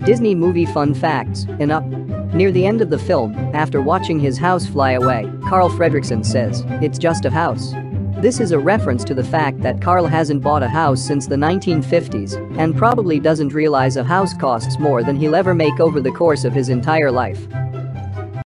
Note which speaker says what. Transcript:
Speaker 1: Disney movie fun facts in Up. Near the end of the film, after watching his house fly away, Carl Fredricksen says, "It's just a house." This is a reference to the fact that Carl hasn't bought a house since the 1950s and probably doesn't realize a house costs more than he'll ever make over the course of his entire life.